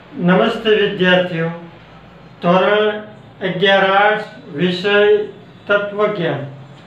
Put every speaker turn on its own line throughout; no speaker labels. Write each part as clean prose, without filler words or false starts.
નમસ્તે વિદ્યાર્થીઓ, ધોરણ 11 આર્ટ્સ, વિષય તત્વજ્ઞાન.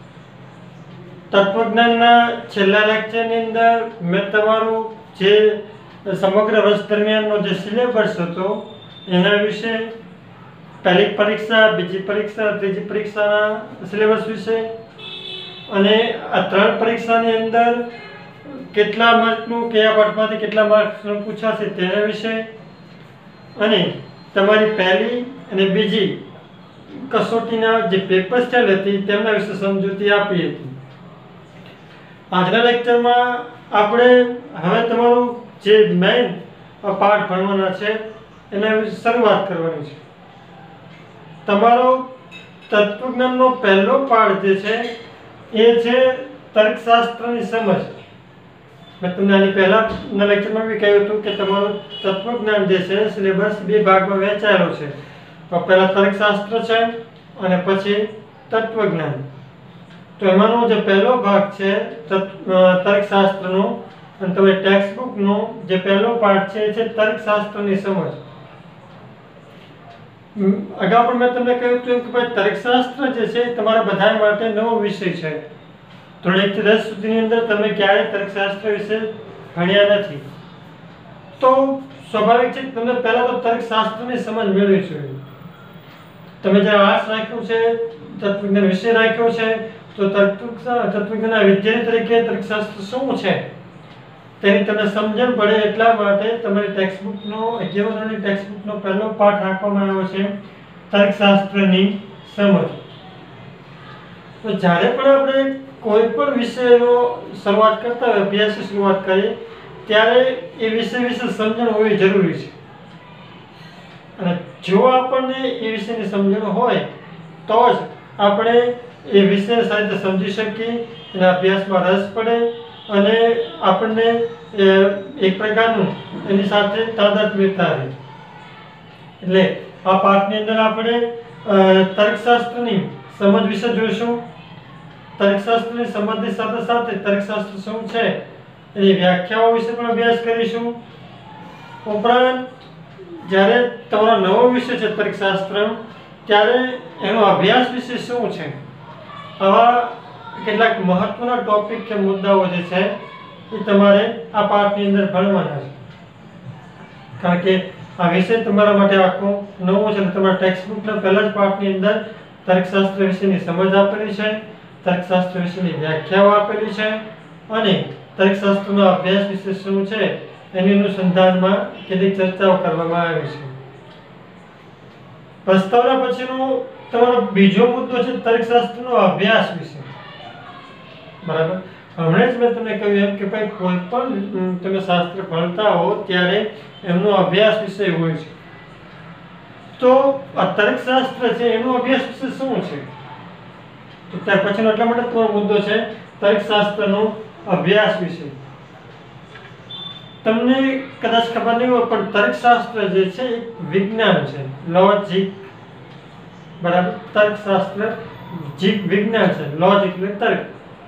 તત્વજ્ઞાનના છેલ્લા લેક્ચરની અંદર મેં તમારું જે સમગ્ર વર્ષ દરમિયાનનો જે સિલેબસ હતો એના વિશે, પહેલી પરીક્ષા, બીજી પરીક્ષા, ત્રીજી પરીક્ષાના સિલેબસ વિશે અને આ ત્રણ પરીક્ષાની અંદર કેટલા માર્કનું, કયા પાઠમાંથી કેટલા માર્ક્સનું પૂછાશે તેના વિશે અને તમારી પહેલી અને બીજી કસોટીના જે પેપર્સ ચાલી હતી તેમના વિશે સમજૂતી આપી હતી. આજના લેક્ચરમાં આપણે હવે તમારું જે મેઇન પાઠ ભણવાના છે એના વિશે શરૂઆત કરવાની છે. તમારો તત્વજ્ઞાનનો પહેલો પાઠ જે છે એ છે તર્કશાસ્ત્રની સમજ. મેં તમને આની પહેલાના લેક્ચરમાં બી કહ્યું હતું કે તમારું તત્વજ્ઞાન જે છે સિલેબસ બે ભાગમાં વહેંચાયેલો છે. પહેલા તર્કશાસ્ત્ર છે અને પછી તત્વજ્ઞાન. તો એમાંનો જે પહેલો ભાગ છે તર્કશાસ્ત્રનો અને તમારી ટેક્સ્ટ બુકનો જે પહેલો પાઠ છે એ છે તર્કશાસ્ત્રની સમજ. અગાઉ પણ મેં તમને કહ્યું હતું કે ભાઈ તર્કશાસ્ત્ર જે છે તમારા બધા માટે નવો વિષય છે. ધોરણ 1 થી 10 સુધીની અંદર તમે ક્યારેય તર્કશાસ્ત્ર વિશે ભણ્યા નથી, તો સ્વાભાવિક છે કે તમને પહેલા તો તર્કશાસ્ત્રની સમજ મેળવવી જોઈએ. તમે જ્યારે આર્ટ્સ રાખ્યું છે, તત્વજ્ઞાન વિષય રાખ્યો છે, તો તત્વજ્ઞાનના વિદ્યાર્થી તરીકે તર્કશાસ્ત્ર શું છે તેની તમને સમજણ પડે એટલા માટે તમારી ટેક્સ્ટ બુકનો 11મા ધોરણની ટેક્સ્ટ બુકનો પહેલો પાઠ રાખવામાં આવ્યો છે તર્કશાસ્ત્રની સમજ. તો જ્યારે પણ આપણે કોઈ પણ વિષયનો શરૂઆત કરતા હોય, અભ્યાસની શરૂઆત કરીએ ત્યારે એ વિષય વિશે સમજણ હોવી જરૂરી છે. અને જો આપણને એ વિષયની સમજણ હોય તો જ આપણે એ વિષયને સારી રીતે સમજી શકીએ, એના અભ્યાસમાં રસ પડે અને આપણને એક પ્રકારનું એની સાથે તાદાત્મ્યતા રહે. એટલે આ પાઠની અંદર આપણે તર્કશાસ્ત્રની સમજ વિશે જોઈશું. તર્કશાસ્ત્રની સમજની સાથે સાથે તર્કશાસ્ત્ર શું છે એની વ્યાખ્યાઓ વિશે પણ અભ્યાસ કરીશું. ઉપરાંત જ્યારે તમારો નવો વિષય છે તર્કશાસ્ત્ર, ત્યારે એનો અભ્યાસ વિશે શું છે, આવા કેટલાક મહત્વના ટોપિક કે મુદ્દાઓ જે છે એ તમારે આ પાઠની અંદર ભણવાના છે. કારણ કે આ વિષય તમારા માટે આખો નવો છે. તમારા ટેક્સ્ટ બુકના પહેલા જ પાઠની અંદર તર્કશાસ્ત્ર વિશેની સમજ આપેલી છે, તર્કશાસ્ત્ર વિશેની વ્યાખ્યાઓ આપેલી છે અને તર્કશાસ્ત્રનો અભ્યાસ વિશે શું છે એની અનુસંધાનમાં કેટલીક ચર્ચાઓ કરવામાં આવી છે. પ્રસ્તાવના પછીનો તમારો બીજો મુદ્દો છે તર્કશાસ્ત્રનો અભ્યાસ વિશે. બરાબર. હમણાં જ મેં તમને કહ્યું એમ કે ભાઈ કોઈ પણ તમે શાસ્ત્ર ભણતા હો ત્યારે એમનો અભ્યાસ વિષય હોય છે. તો આ તર્કશાસ્ત્ર છે એનો અભ્યાસ વિશે શું છે, તો ત્યાર પછીનો એટલા માટે તમારો મુદ્દો છે તર્કશાસ્ત્રનો અભ્યાસ વિશે. તમને કદાચ ખબર નહીં હોય પણ તર્કશાસ્ત્ર જે છે એક વિજ્ઞાન છે, લોજિક. બરાબર. તર્કશાસ્ત્ર વિજ્ઞાન છે, લોજિક એટલે તર્ક.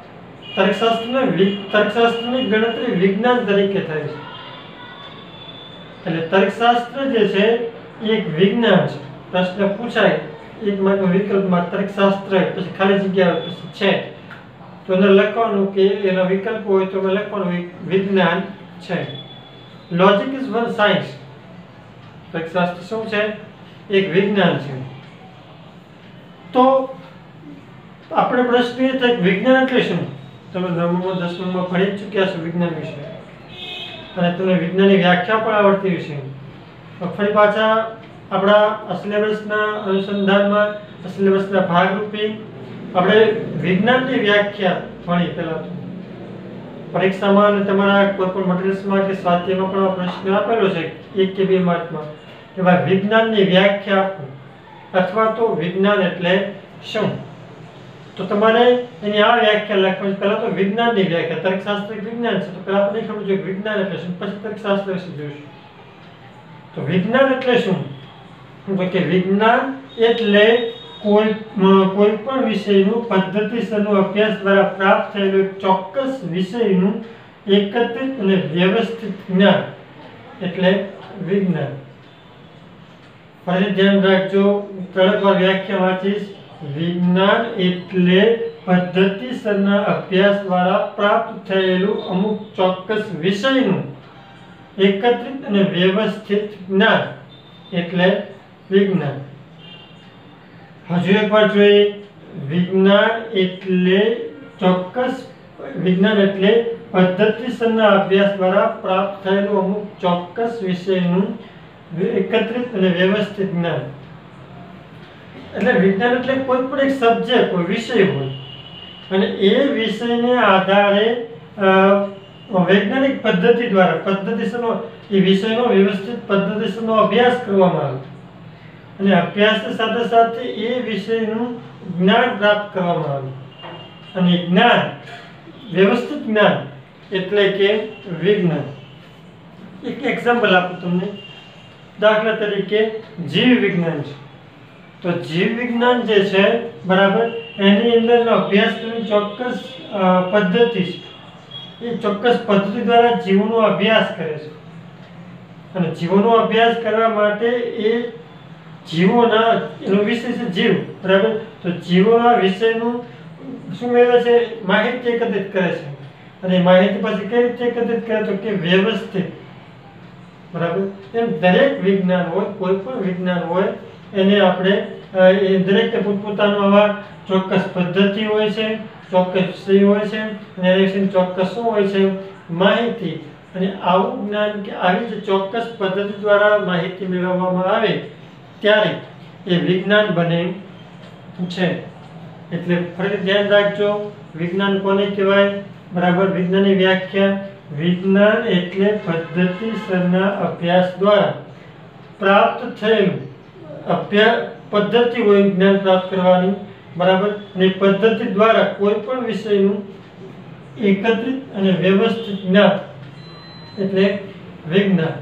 તર્કશાસ્ત્રની ગણતરી વિજ્ઞાન તરીકે થાય છે. એટલે તર્કશાસ્ત્ર જે છે એ એક વિજ્ઞાન છે. પ્રશ્ન પૂછાય એક માર્કનો વિકલ્પમાં તર્કશાસ્ત્ર પછી ખાલી જગ્યા પછી છે તો એને લખવાનું કે એનો વિકલ્પ હોય તો લખવાનું વિજ્ઞાન છે. Logic is one science. તર્કશાસ્ત્ર શું છે? એક વિજ્ઞાન છે. તો આપણે પ્રશ્ન એ થાય કે વિજ્ઞાન એટલે શું? તમે 9મા 10મામાં ભણી ચૂક્યા છો વિજ્ઞાન વિશે અને તમને વિજ્ઞાનની વ્યાખ્યા પણ આવડતી હશે. ફરી પાછા આપણા સિલેબસના અનુસંધાનમાં, સિલેબસના ભાગરૂપે આપણે વિજ્ઞાનની વ્યાખ્યા ભણી. પહેલા તો પરીક્ષામાં અને તમારા કોઈ પણ મટીરિયલ્સમાં કે સ્વાધ્યાયમાં પણ પ્રશ્ન આપેલો છે 1 કે 2 માર્કમાં કે ભાઈ વિજ્ઞાનની વ્યાખ્યા આપો અથવા તો વિજ્ઞાન એટલે શું. તો તમારે એની આ વ્યાખ્યા લખવાની. પહેલા તો વિજ્ઞાનની વ્યાખ્યા. તર્કશાસ્ત્ર વિજ્ઞાન છે તો પહેલા આપણે ખબર જોઈએ વિજ્ઞાન એટલે શું, પછી તર્કશાસ્ત્ર વિશે જોઈશું. તો વિજ્ઞાન એટલે શું? તો કે વિજ્ઞાન એટલે કોઈ પણ વિષયનું પદ્ધતિસરનો અભ્યાસ દ્વારા પ્રાપ્ત થયેલું ચોક્કસ વિષયનું એકત્રિત અને વ્યવસ્થિત જ્ઞાન એટલે વિજ્ઞાન. ફરી ધ્યાન રાખજો, ત્રણ વાર વ્યાખ્યા વાંચીશ. વિજ્ઞાન એટલે પદ્ધતિસરના અભ્યાસ દ્વારા પ્રાપ્ત થયેલું અમુક ચોક્કસ વિષયનું એકત્રિત અને વ્યવસ્થિત જ્ઞાન એટલે વિજ્ઞાન. હજુ એકવાર જોઈએ. વિજ્ઞાન એટલે પદ્ધતિસરના અભ્યાસ દ્વારા પ્રાપ્ત થયેલું અમુક ચોક્કસ વિષયનું એકત્રિત અને વ્યવસ્થિત જ્ઞાન. એટલે વિજ્ઞાન એટલે કોઈ પણ એક સબ્જેક્ટ હોય, વિષય હોય, અને એ વિષયને આધારે વૈજ્ઞાનિક પદ્ધતિ દ્વારા પદ્ધતિસરનો એ વિષયનો વ્યવસ્થિત પદ્ધતિસરનો અભ્યાસ કરવામાં આવે અને અભ્યાસની સાથે સાથે એ વિષયનું જ્ઞાન પ્રાપ્ત કરવામાં આવે. અને જ્ઞાન, વ્યવસ્થિત જ્ઞાન એટલે કે વિજ્ઞાન. એક એક્ઝામ્પલ આપું તમને. દાખલા તરીકે જીવ વિજ્ઞાન છે, તો જીવ વિજ્ઞાન જે છે, બરાબર, એની અંદર અભ્યાસ કરવાની ચોક્કસ પદ્ધતિ છે. એ ચોક્કસ પદ્ધતિ દ્વારા જીવનો અભ્યાસ કરે છે અને જીવનો અભ્યાસ કરવા માટે એ જીવોના, એનો વિષય છે જીવ, બરાબર, તો જીવોના વિષયનું શું મેળવે છે? માહિતી એકત્રિત કરે છે. અને માહિતી પછી કઈ રીતે એકત્રિત કરે? તો કે વ્યવસ્થિત, બરાબર. એમ દરેક વિજ્ઞાન હોય, કોઈ પણ વિજ્ઞાન હોય, એને આપણે દરેક પોતપોતાનું આવા ચોક્કસ પદ્ધતિ હોય છે, ચોક્કસ વિષય હોય છે, અને એના વિશે ચોક્કસ શું હોય છે? માહિતી. અને આવું જ્ઞાન કે આવી જે ચોક્કસ પદ્ધતિ દ્વારા માહિતી મેળવવામાં આવે ત્યારે એ વિજ્ઞાન બને છે. એટલે ફરી ધ્યાન રાખજો, વિજ્ઞાન કોને કહેવાય? બરાબર, વિજ્ઞાનની વ્યાખ્યા. વિજ્ઞાન એટલે પદ્ધતિસરના અભ્યાસ દ્વારા પ્રાપ્ત થયેલું પદ્ધતિ હોય જ્ઞાન પ્રાપ્ત કરવાની, બરાબર, અને પદ્ધતિ દ્વારા કોઈ પણ વિષયનું એકત્રિત અને વ્યવસ્થિત જ્ઞાન એટલે વિજ્ઞાન.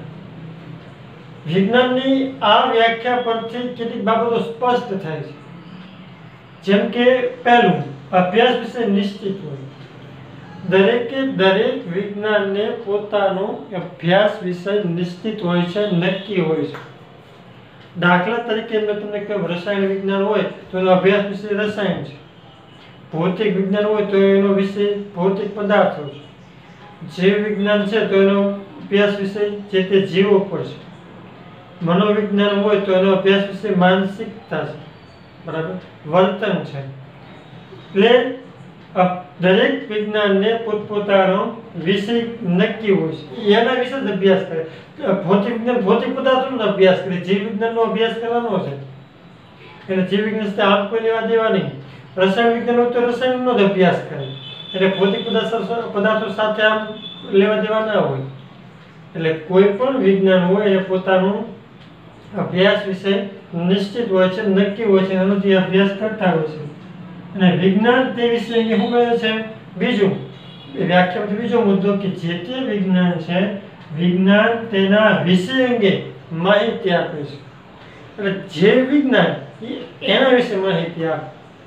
વિજ્ઞાનની આ વ્યાખ્યા પરથી કેટલીક બાબતો સ્પષ્ટ થાય છે. જેમ કે પહેલું, અભ્યાસ વિશે નિશ્ચિત હોય. દરેક વિજ્ઞાનને પોતાનો અભ્યાસ વિષય નિશ્ચિત હોય છે, નક્કી હોય છે. દાખલા તરીકે મેં તમને કહ્યું, રસાયણ વિજ્ઞાન હોય તો એનો અભ્યાસ વિષય રસાયણ છે. ભૌતિક વિજ્ઞાન હોય તો એનો વિષય ભૌતિક પદાર્થો છે. જીવ વિજ્ઞાન છે તો એનો અભ્યાસ વિષય જે તે જીવો પર છે. મનોવિજ્ઞાન હોય તો એનો અભ્યાસ વિષય માનસિકતા છે, બરાબર, વર્તન છે. એટલે દરેક વિજ્ઞાનને પોતપોતાનો વિષય નક્કી હોય છે, એના વિશે જ અભ્યાસ કરે. ભૌતિક વિજ્ઞાન ભૌતિક પદાર્થોનો અભ્યાસ કરે, જીવ વિજ્ઞાનનો અભ્યાસ કરવાનો છે. એટલે જીવ વિજ્ઞાન સાથે આમ કોઈ લેવા દેવા નહીં. રસાયણ વિજ્ઞાન હોય તો રસાયણનો જ અભ્યાસ કરે. એટલે ભૌતિક પદાર્થો સાથે આમ લેવા દેવા ના હોય. એટલે કોઈ પણ વિજ્ઞાન હોય એ પોતાનું અભ્યાસ વિશે નિશ્ચિત હોય છે, નક્કી હોય છે, એનો જે અભ્યાસ કરતા હોય છે. અને વિજ્ઞાન તે વિશે શું કહે છે? બીજું વ્યાખ્યા, બીજો મુદ્દો કે જે તે વિજ્ઞાન છે, વિજ્ઞાન તેના વિષય અંગે માહિતી આપે છે. એટલે જે વિજ્ઞાન એના વિશે માહિતી આપે.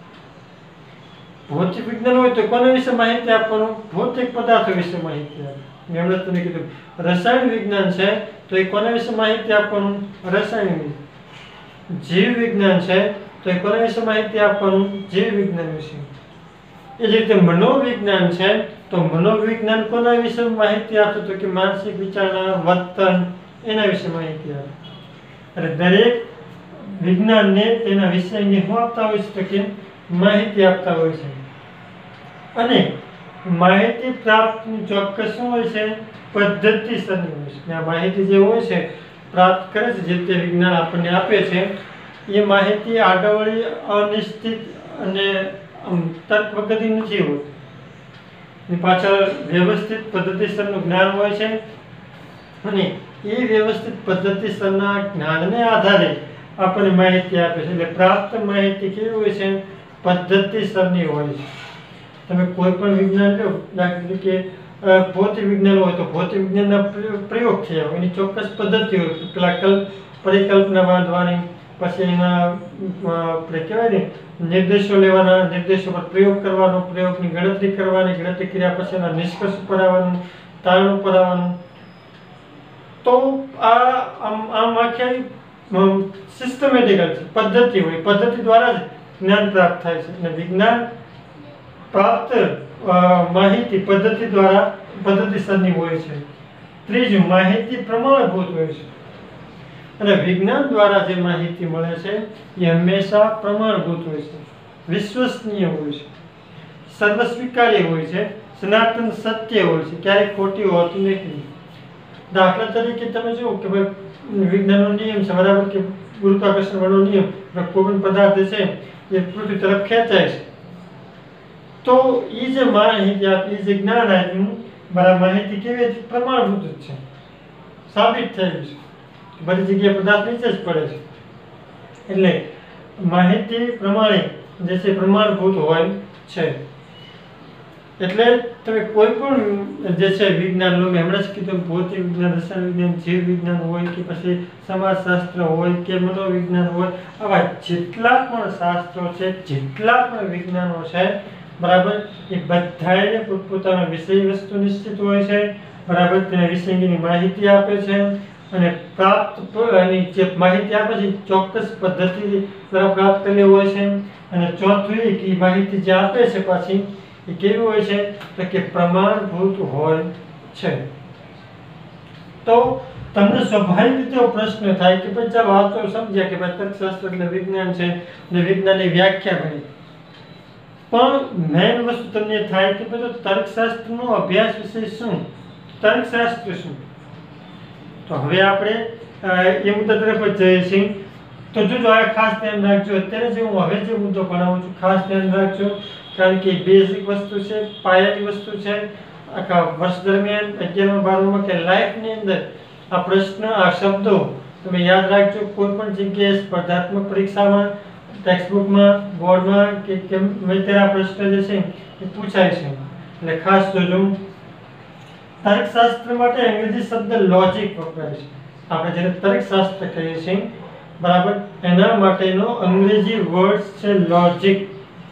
ભૌતિક વિજ્ઞાન હોય તો કોના વિશે માહિતી આપવાનું? ભૌતિક પદાર્થો વિશે માહિતી આપે. મેં હમણાં તમને કીધું રસાયણ વિજ્ઞાન છે તો એ કોના વિશે માહિતી આપવાનું? રસાયણ. જીવ વિજ્ઞાન છે તો એ કોના વિશે માહિતી આપવાનું? જીવ વિજ્ઞાન વિશે. એ જ રીતે મનોવિજ્ઞાન છે તો મનોવિજ્ઞાન કોના વિશે માહિતી આપે? તો કે માનસિક વિચારણા, વર્તન, એના વિશે માહિતી આપે. એટલે દરેક વિજ્ઞાનને તેના વિષય અંગે શું આપતા હોય છે? તો કે માહિતી આપતા હોય છે. અને માહિતી પ્રાપ્તની ચોક્કસ શું હોય છે? પદ્ધતિસરની હોય છે. આ માહિતી જે હોય છે પ્રાપ્ત કરે છે, જે તે વિજ્ઞાન આપણને આપે છે, એ માહિતી આડાવળી, અનિશ્ચિત અને તર્ક વગરની નથી હોતી. એની પાછળ વ્યવસ્થિત પદ્ધતિસરનું જ્ઞાન હોય છે. અને એ વ્યવસ્થિત પદ્ધતિસરના જ્ઞાનને આધારે આપણને માહિતી આપે છે. એટલે પ્રાપ્ત માહિતી કેવી હોય છે? પદ્ધતિસરની હોય છે. તમે કોઈ પણ વિજ્ઞાન લો, દાખલા તરીકે ભૌતિક વિજ્ઞાન હોય તો ભૌતિક વિજ્ઞાનના પ્રયોગ થયા હોય, એની ચોક્કસ પદ્ધતિ હોય. પેલા પરિકલ્પના બાંધવાની, પછી એના આપણે કહેવાય ને નિર્દેશો લેવાના, નિર્દેશો પર પ્રયોગ કરવાનો, પ્રયોગની ગણતરી કરવાની, ગણતરી કર્યા પછી એના નિષ્કર્ષ ઉપર આવવાનું, તારણ ઉપર આવવાનું. તો આમ આખી સિસ્ટમેટિકલ છે, પદ્ધતિ હોય, પદ્ધતિ દ્વારા જ જ્ઞાન પ્રાપ્ત થાય છે. અને વિજ્ઞાન પ્રાપ્ત માહિતી પદ્ધતિ દ્વારા પદ્ધતિસરની હોય છે. ત્રીજું, માહિતી પ્રમાણભૂત હોય છે. અને વિજ્ઞાન દ્વારા જે માહિતી મળે છે એ હંમેશા પ્રમાણભૂત હોય છે, વિશ્વસનીય હોય છે, સર્વસ્વીકાર્ય હોય છે, સનાતન સત્ય હોય છે, ક્યારેય ખોટી હોતી નથી. દાખલા તરીકે તમે જુઓ કે ભાઈ વિજ્ઞાનનો નિયમ છે, બરાબર, કે ગુરુત્વાકર્ષણ વાળો નિયમ, કોઈ પણ પદાર્થ છે એ પૃથ્વી તરફ ખેંચાય છે. તો એ જે માહિતી આપી, જે જ્ઞાન આપ્યું, બરાબર, માહિતી કેવી હતી? પ્રમાણભૂત જ છે, સાબિત થયેલું છે. બધી જગ્યાએ પદાર્થ નીચે જ પડે છે. એટલે માહિતી પ્રમાણે જે છે પ્રમાણભૂત હોય છે. એટલે તમે કોઈ પણ જે છે વિજ્ઞાન લો, મેં હમણાં જ કીધું, ભૌતિક વિજ્ઞાન, રસાયણ વિજ્ઞાન, જીવ વિજ્ઞાન હોય કે પછી સમાજશાસ્ત્ર હોય કે મનોવિજ્ઞાન હોય, આવા જેટલા પણ શાસ્ત્રો છે, જેટલા પણ વિજ્ઞાનો છે, બરાબર, એ બધાને પોતપોતાનો વિષય વસ્તુ નિશ્ચિત હોય છે, બરાબર, તેના વિષયની માહિતી આપે છે. અને પ્રાપ્ત એની જે માહિતી આપે છે ચોક્કસ પદ્ધતિ દ્વારા પ્રાપ્ત કરેલી હોય છે. અને ચોથું એ કે માહિતી જે આપે છે પાછી એ કેવી હોય છે? તો કે પ્રમાણભૂત હોય છે. તો તમને સ્વાભાવિક રીતે પ્રશ્ન થાય કે ભાઈ ચાલો આ તો સમજ્યા કે ભાઈ તર્કશાસ્ત્ર એટલે વિજ્ઞાન છે અને વિજ્ઞાનની વ્યાખ્યા કરી, પણ મેઇન વસ્તુ તમને થાય કે ભાઈ તર્કશાસ્ત્રનો અભ્યાસ વિશે શું, તર્કશાસ્ત્ર શું? તો હવે આપણે એ મુદ્દા તરફ જ જઈએ છીએ. તો જો આ ખાસ ધ્યાન રાખજો, અત્યારે જે હું હવે જે મુદ્દો ભણાવું છું ખાસ ધ્યાન રાખજો, કારણ કે બેઝિક વસ્તુ છે, પાયાની વસ્તુ છે. આખા વર્ષ દરમિયાન 11મા 12મા કે લાઈફની અંદર આ પ્રશ્ન, આ શબ્દો તમે યાદ રાખજો. કોઈ પણ જગ્યાએ સ્પર્ધાત્મક પરીક્ષામાં, ટેક્સ્ટબુકમાં, બોર્ડમાં કે ગમે ત્યારે આ પ્રશ્ન જે છે એ પૂછાય છે. એટલે ખાસ જોજો. તર્કશાસ્ત્ર માટે અંગ્રેજી શબ્દ લોજિક વપરાય છે. આપણે જેને તર્કશાસ્ત્ર કહીએ છીએ, બરાબર, એના માટેનો અંગ્રેજી વર્ડ છે લોજિક,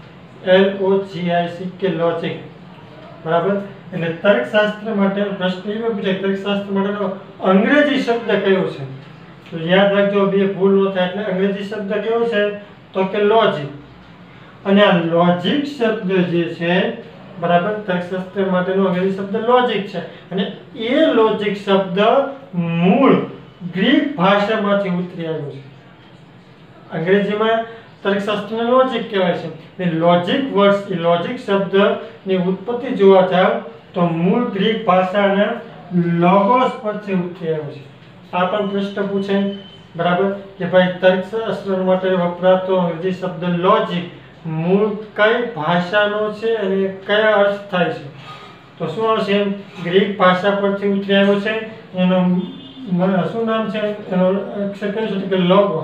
LOGIC કે લોજિક, બરાબર. એટલે તર્કશાસ્ત્ર માટે પ્રશ્ન એવો પૂછાય, તર્કશાસ્ત્ર માટેનો અંગ્રેજી શબ્દ કયો છે? તો યાદ રાખજો, બે ભૂલ ન થાય. એટલે અંગ્રેજી શબ્દ કયો છે? તો કે લોજિક. અને આ લોજિક શબ્દ જે છે, બરાબર, તર્કશાસ્ત્ર માટેનો અંગ્રેજી શબ્દ લોજિક છે. અને એ લોજિક શબ્દ મૂળ ગ્રીક ભાષામાંથી ઉતરી આવ્યો છે. અંગ્રેજીમાં તર્કશાસ્ત્રને લોજિક કહેવાય છે. એ લોજિક વર્ડ, એ લોજિક શબ્દની ઉત્પત્તિ જોવા જાવ તો મૂળ ગ્રીક ભાષાના લોગોસ પરથી ઉતરી આવ્યો છે. આ પણ પ્રશ્ન પૂછે, બરાબર, કે ભાઈ તર્કશાસ્ત્ર માટે વપરાતો અંગ્રેજી શબ્દ લોજિક મૂળ કઈ ભાષાનો છે અને કયા અર્થ થાય છે? તો શું આવશે? ગ્રીક ભાષા પરથી ઉતરી આવ્યો છે. એનું શું નામ છે? એનો અક્ષર કયો છે? કે લોગોસ.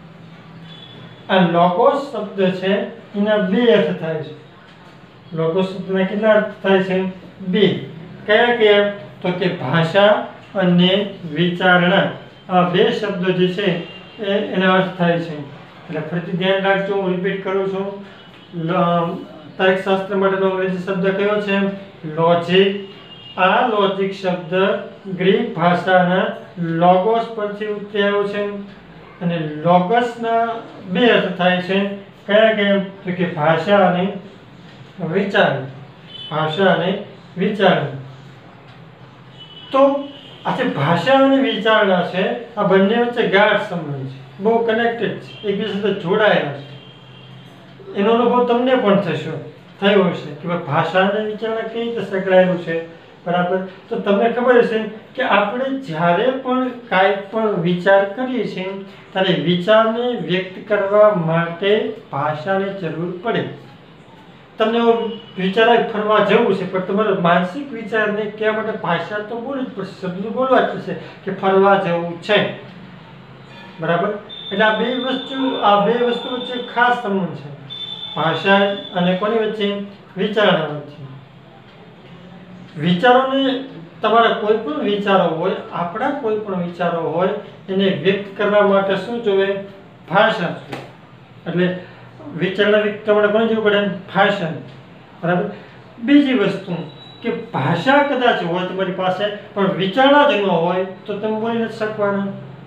આ લોગોસ શબ્દ છે એના બે અર્થ થાય છે. લોગોસ શબ્દના કેટલા અર્થ થાય છે? બે. કયા કયા? તો કે ભાષા અને વિચારણા. આ બે શબ્દો જે છે એના અર્થ થાય છે. એટલે ફરીથી ધ્યાન રાખજો, હું રિપીટ કરું છું. તર્કશાસ્ત્ર માટેનો અંગ્રેજી શબ્દ કયો છે? લોજિક. આ લોજિક શબ્દ ગ્રીક ભાષાના લોગોસ પરથી ઉતરી આવ્યો છે. અને લોગસના બે અર્થ થાય છે. કયા કયા? તો કે ભાષા અને વિચારણા. ભાષા અને વિચારણા. તો આ જે ભાષા અને વિચારણા છે, આ બંને વચ્ચે ગાઢ સંબંધ છે, બહુ કનેક્ટેડ છે, એકબીજા સાથે જોડાયેલા છે. એનો અનુભવ તમને પણ થયો હશે કે ભાષા અને વિચારણા કેવી રીતે સંકળાયેલું છે, બરાબર. તો તમને ખબર હશે કે આપણે જ્યારે પણ કાંઈ પણ વિચાર કરીએ છીએ ત્યારે વિચારને વ્યક્ત કરવા માટે ભાષાની જરૂર પડે. તમને વિચાર ફરવા જવું છે, પણ તમારે માનસિક વિચારને કહેવા માટે ભાષા તો બોલવી જ પડશે, શબ્દ બોલવા જ પડશે કે ફરવા જવું છે, બરાબર. એટલે આ બે વસ્તુ વચ્ચે ખાસ સંબંધ છે, ભાષા અને કોની વચ્ચે? વિચારણા વચ્ચે. વિચારોને, તમારા કોઈ પણ વિચારો હોય, આપણા કોઈ પણ વિચારો હોય, એને વ્યક્ત કરવા માટે શું જોવે? ભાષા જોઈએ. એટલે વિચારણા વ્યક્ત કરવા માટે કોની જરૂર પડે? ભાષા, બરાબર. બીજી વસ્તુ કે ભાષા કદાચ હોય તમારી પાસે, પણ વિચારણા જ ન હોય તો તમે બોલી નથી શકવાના.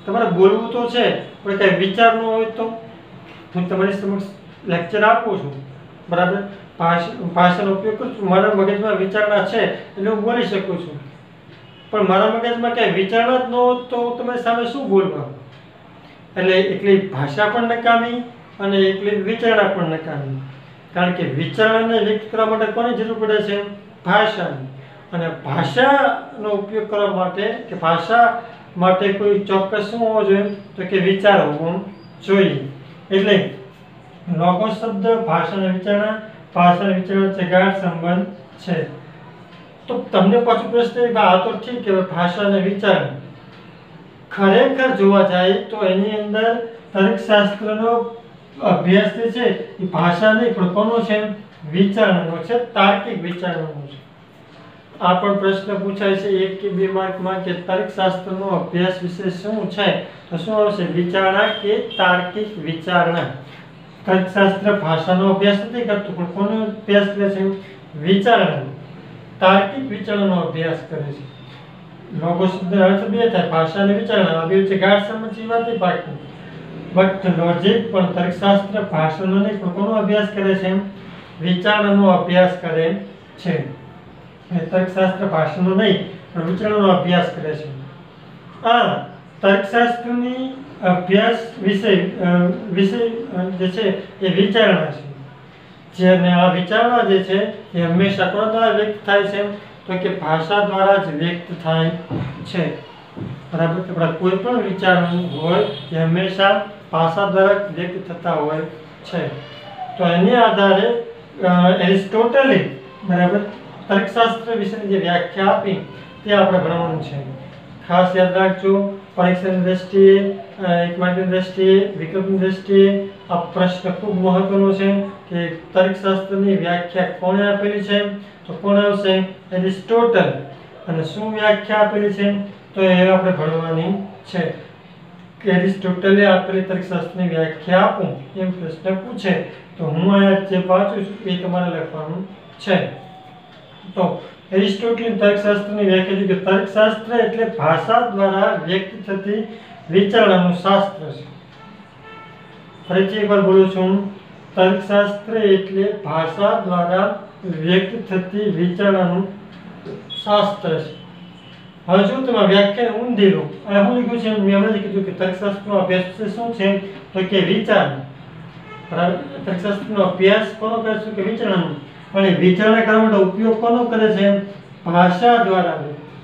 તમારે બોલવું તો છે પણ કંઈ વિચાર ન હોય તો હું તમારી સમક્ષ લેક્ચર આપું છું, બરાબર, ભાષાનો ઉપયોગ કરું છું, મારા મગજમાં વિચારણા છે એટલે હું બોલી શકું છું, પણ મારા મગજમાં ક્યાંય વિચારણા જ ન હોત તો તમારી સામે શું બોલવા? એટલે એકલી ભાષા પણ નકામી અને એકલી વિચારણા પણ નકામી. કારણ કે વિચારણાને વ્યક્ત કરવા માટે કોની જરૂર પડે છે? ભાષાની. અને ભાષાનો ઉપયોગ કરવા માટે કે ભાષા માટે કોઈ ચોક્કસ શું હોવો જોઈએ? તો કે વિચાર હોવો જોઈએ. એટલે લોગો શબ્દ ભાષા વિચારણા વચ્ચે ગાઢ સંબંધ છે. તો તમને પાછો પ્રશ્ન આ તો ઠીક કે ભાષા અને વિચારણા, ખરેખર જોવા જાય તો એની અંદર તર્કશાસ્ત્રનો અભ્યાસ જે છે એ ભાષા નહીં પણ કોનો છે? વિચારણાનો છે, તાર્કિક વિચારણાનો છે. આ પણ પ્રશ્ન પૂછાય છે 1 કે 2 માર્કમાં કે તર્કશાસ્ત્રનો અભ્યાસ વિશે શું છે? તો શું આવશે? વિચારણા કે તાર્કિક વિચારણા. તર્કશાસ્ત્ર ભાષાનો અભ્યાસ નથી કરતું પણ કોનો અભ્યાસ કરે છે? વિચારણા, તાર્કિક વિચારણાનો અભ્યાસ કરે છે. લોગો શબ્દનો અર્થ બે થાય, ભાષા અને વિચારણા. આ બે વચ્ચે ગાઢ સંબંધ છે વાત પાકી. બટ લોજિક પણ તર્કશાસ્ત્ર ભાષાનો નહીં પણ કોનો અભ્યાસ કરે છે? વિચારણાનો અભ્યાસ કરે છે. તર્કશાસ્ત્ર ભાષાનો નહીં પણ વિચારણાનો અભ્યાસ કરે છે. આ તર્કશાસ્ત્રની અભ્યાસ વિષય જે છે એ વિચારણા છે. જેને આ વિચારણા જે છે એ હંમેશા કોના દ્વારા વ્યક્ત થાય છે? તો કે ભાષા દ્વારા જ વ્યક્ત થાય છે, બરાબર. કે કોઈ પણ વિચાર હોય એ હંમેશા ભાષા દ્વારા વ્યક્ત થતા હોય છે. તો એની આધારે એરિસ્ટોટલે, બરાબર, તર્કશાસ્ત્ર વિશેની જે વ્યાખ્યા આપી તે આપણે ભણવાનું છે. ખાસ યાદ રાખજો, પરીક્ષાની દ્રષ્ટિએ, 1 માર્કની દ્રષ્ટિએ, વિકલ્પની દ્રષ્ટિએ આ પ્રશ્ન ખૂબ મહત્વનો છે કે તર્કશાસ્ત્રની વ્યાખ્યા કોણે આપેલી છે? તો કોણ આવશે? એરિસ્ટોટલ. અને શું વ્યાખ્યા આપેલી છે? તો એ આપણે ભણવાની છે. કે એરિસ્ટોટલે આપેલી તર્કશાસ્ત્રની વ્યાખ્યા આપું એમ પ્રશ્ન પૂછે તો હું અહીંયા જે વાંચું છું એ તમારે લખવાનું છે. તો એરિસ્ટોટલે તર્કશાસ્ત્રની વ્યાખ્યા છે કે તર્કશાસ્ત્ર એટલે ભાષા દ્વારા વ્યક્ત થતી વિચારણાનું શાસ્ત્ર છે. ફરીથી એકવાર બોલું છું, તર્કશાસ્ત્ર એટલે ભાષા દ્વારા વ્યક્ત થતી વિચારણાનું શાસ્ત્ર છે. હવે જો તમે વ્યાખ્યાને ઊંધી લો, આ શું લખ્યું છે? મેં હમણાં જ કીધું કે તર્કશાસ્ત્રનો અભ્યાસ શું છે? તો કે વિચારણા. બરાબર, તર્કશાસ્ત્રનો અભ્યાસ કોનો કરે છે? કે વિચારણાનો. પણ એ વિચારણા કરવા માટે ઉપયોગ કોનો કરે છે? ભાષા દ્વારા.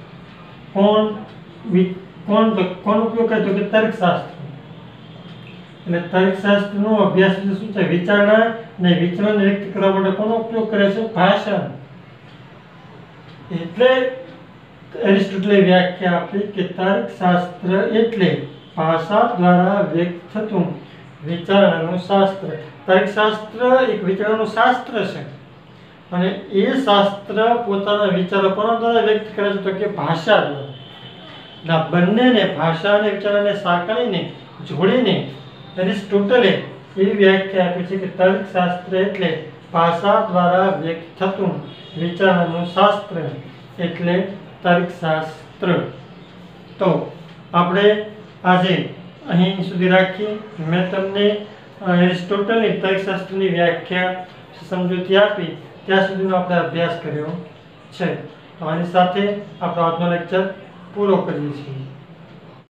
કોણ ઉપયોગ કરે? તો કે તર્કશાસ્ત્ર. એટલે તર્કશાસ્ત્રનો અભ્યાસ શું છે? વિચારણા. અને વિચારણાને વ્યક્ત કરવા માટે કોનો ઉપયોગ કરે છે? ભાષા. એટલે એરિસ્ટોટલે વ્યાખ્યા આપી કે તર્કશાસ્ત્ર એટલે ભાષા દ્વારા વ્યક્ત થતું વિચારણાનું શાસ્ત્ર. તર્કશાસ્ત્ર એક વિચારણાનું શાસ્ત્ર છે અને એ શાસ્ત્ર પોતાના વિચારો કોના દ્વારા વ્યક્ત કરે છે? તો કે ભાષા દ્વારા. બંનેને, ભાષા અને વિચારણાને સાંકળીને, જોડીને એરિસ્ટોટલે એવી વ્યાખ્યા આપી છે કે તર્કશાસ્ત્ર એટલે ભાષા દ્વારા વ્યક્ત થતું વિચારણાનું શાસ્ત્ર એટલે તર્કશાસ્ત્ર. તો આપણે આજે અહીં સુધી રાખીએ. મેં તમને એરિસ્ટોટલની તર્કશાસ્ત્રની વ્યાખ્યા સમજૂતી આપી ત્યાં સુધીનો આપણે અભ્યાસ કર્યો છે. તો આની સાથે આપણો આજનો લેક્ચર પૂરો કરીએ છીએ.